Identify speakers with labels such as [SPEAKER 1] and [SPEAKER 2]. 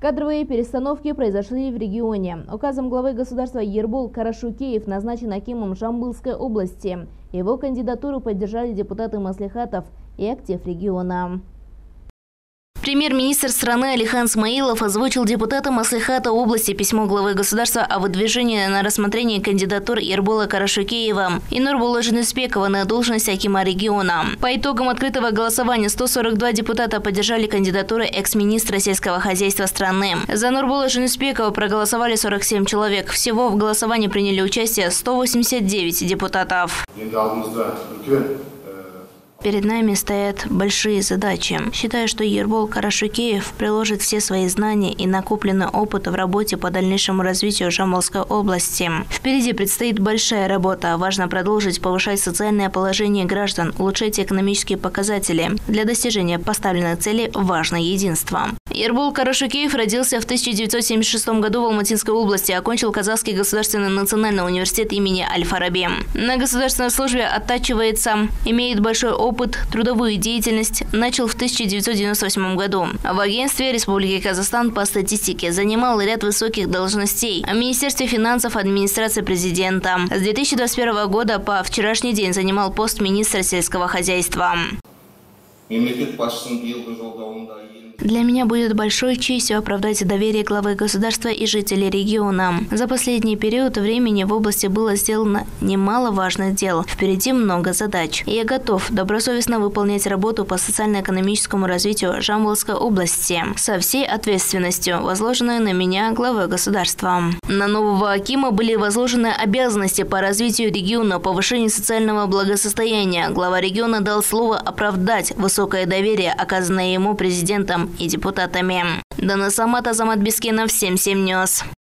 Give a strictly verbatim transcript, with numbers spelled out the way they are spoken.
[SPEAKER 1] Кадровые перестановки произошли в регионе. Указом главы государства Ербол Карашукеев назначен акимом Жамбылской области. Его кандидатуру поддержали депутаты маслихатов и актив региона. Премьер-министр страны Алихан Смаилов озвучил депутатам маслихата области письмо главы государства о выдвижении на рассмотрение кандидатур Ербола Карашукеева и Нурбулла Женеспекова на должность акима региона. По итогам открытого голосования сто сорок два депутата поддержали кандидатуры экс-министра сельского хозяйства страны. За Нурбулла Женеспекова проголосовали сорок семь человек. Всего в голосовании приняли участие сто восемьдесят девять депутатов. Перед нами стоят большие задачи. Считаю, что Ербол Карашукеев приложит все свои знания и накопленный опыт в работе по дальнейшему развитию Жамбылской области. Впереди предстоит большая работа. Важно продолжить повышать социальное положение граждан, улучшать экономические показатели. Для достижения поставленных целей важно единство. Ербол Карашукеев родился в тысяча девятьсот семьдесят шестом году в Алматинской области, окончил Казахский государственный национальный университет имени Аль-Фараби. На государственной службе оттачивается, имеет большой опыт. Опыт, трудовую деятельность начал в тысяча девятьсот девяносто восьмом году. В агентстве Республики Казахстан по статистике занимал ряд высоких должностей. В Министерстве финансов администрации президента. С две тысячи двадцать первого года по вчерашний день занимал пост министра сельского хозяйства. Для меня будет большой честью оправдать доверие главы государства и жителей региона. За последний период времени в области было сделано немало важных дел. Впереди много задач. И я готов добросовестно выполнять работу по социально-экономическому развитию Жамбылской области со всей ответственностью, возложенной на меня главой государства. На нового акима были возложены обязанности по развитию региона, повышению социального благосостояния. Глава региона дал слово оправдать высокое доверие, оказанное ему президентом и депутатами. Дана Самат, Азамат Бескенов, семь семь Ньюс.